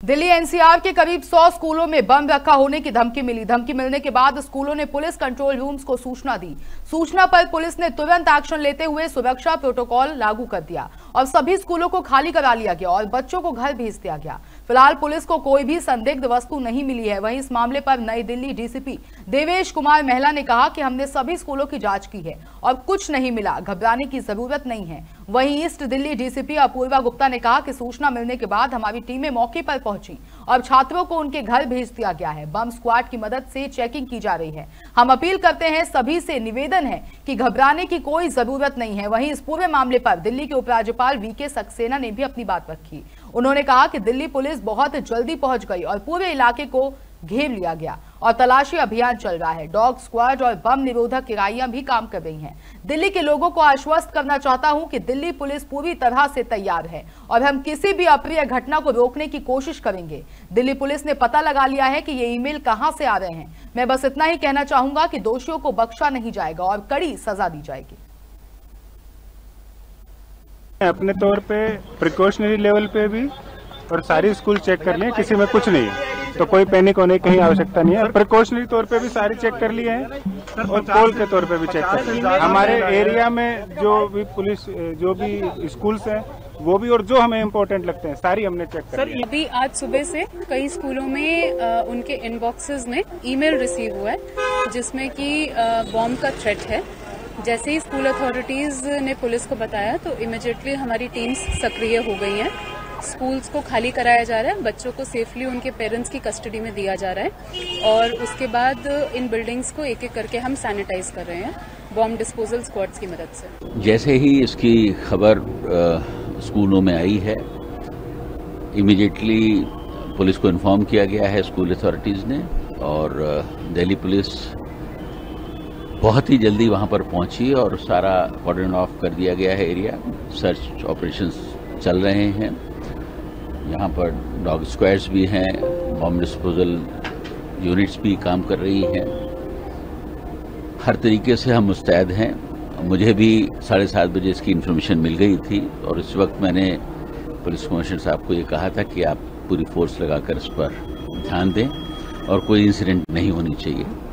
Delhi NCR के करीब 100 स्कूलों में बम रखा होने की धमकी मिली। धमकी मिलने के बाद स्कूलों ने पुलिस कंट्रोल रूम्स को सूचना दी। सूचना पर पुलिस ने तुरंत एक्शन लेते हुए सुरक्षा प्रोटोकॉल लागू कर दिया और सभी स्कूलों को खाली करा लिया गया और बच्चों को घर भेज दिया गया। फिलहाल पुलिस को कोई भी संदिग्ध वस्तु नहीं मिली है। वहीं इस मामले पर नई दिल्ली डीसीपी देवेश कुमार महिला ने कहा कि हमने सभी स्कूलों की जांच की है और कुछ नहीं मिला, घबराने की जरूरत नहीं है। वहीं ईस्ट दिल्ली डीसीपी अपूर्वा गुप्ता ने कहा कि सूचना मिलने के बाद हमारी टीमें मौके पर पहुंची और छात्रों को उनके घर भेज दिया गया है। बम स्क्वाड की मदद से चेकिंग की जा रही है। हम अपील करते हैं, सभी से निवेदन है कि घबराने की कोई जरूरत नहीं है। वहीं इस पूरे मामले पर दिल्ली के उपराज्यपाल वीके सक्सेना ने भी अपनी बात रखी। उन्होंने कहा कि दिल्ली पुलिस बहुत जल्दी पहुंच गई और पूरे इलाके को घेर लिया गया और तलाशी अभियान चल रहा है। डॉग स्क्वाड और बम निरोधक इकाइयां भी काम कर रही हैं। दिल्ली के लोगों को आश्वस्त करना चाहता हूं कि दिल्ली पुलिस पूरी तरह से तैयार है और हम किसी भी अप्रिय घटना को रोकने की कोशिश करेंगे। दिल्ली पुलिस ने पता लगा लिया है कि ये ईमेल कहां से आ रहे हैं। मैं बस इतना ही कहना चाहूंगा कि दोषियों को बख्शा नहीं जाएगा और कड़ी सजा दी जाएगी। अपने तौर पे प्रिकॉशनरी लेवल पे भी और सारी स्कूल चेक कर लिए, किसी में कुछ नहीं है, तो कोई पैनिक होने की कहीं आवश्यकता नहीं है। प्रिकॉशनरी तौर पे भी सारी चेक कर लिए हैं और पोल के तौर पे भी चेक कर लिए हैं। हमारे एरिया में जो भी पुलिस जो भी स्कूल्स हैं वो भी, और जो हमें इम्पोर्टेंट लगते हैं सारी हमने चेक कर ली। अभी आज सुबह से कई स्कूलों में उनके इनबॉक्सेस में ईमेल रिसीव हुआ है जिसमें कि बॉम्ब का थ्रेट है। जैसे ही स्कूल अथॉरिटीज ने पुलिस को बताया तो इमीडिएटली हमारी टीम्स सक्रिय हो गई हैं। स्कूल्स को खाली कराया जा रहा है, बच्चों को सेफली उनके पेरेंट्स की कस्टडी में दिया जा रहा है और उसके बाद इन बिल्डिंग्स को एक एक करके हम सैनिटाइज कर रहे हैं बॉम्ब डिस्पोजल स्क्वाड्स की मदद से। जैसे ही इसकी खबर स्कूलों में आई है, इमीडिएटली पुलिस को इन्फॉर्म किया गया है स्कूल अथॉरिटीज़ ने और दिल्ली पुलिस बहुत ही जल्दी वहां पर पहुंची और सारा कॉर्डन ऑफ कर दिया गया है एरिया। सर्च ऑपरेशंस चल रहे हैं। यहाँ पर डॉग स्क्वाड्स भी हैं, बॉम्ब डिस्पोजल यूनिट्स भी काम कर रही हैं। हर तरीके से हम मुस्तैद हैं। मुझे भी 7:30 बजे इसकी इन्फॉर्मेशन मिल गई थी और इस वक्त मैंने पुलिस कमिश्नर साहब को ये कहा था कि आप पूरी फोर्स लगाकर इस पर ध्यान दें और कोई इंसिडेंट नहीं होनी चाहिए।